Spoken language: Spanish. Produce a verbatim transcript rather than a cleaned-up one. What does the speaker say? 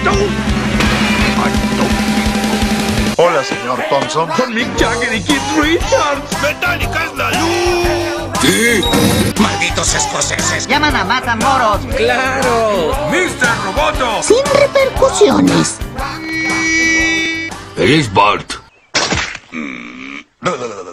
Hola, señor Thompson. Con Mick Jagger y Keith Richards. ¡Metallica es la luz! ¿Qué? ¡Malditos escoceses! ¡Llaman a Matamoros! ¡Claro! ¡mister Roboto! Sin repercusiones. ¡Feliz Bart! Mm.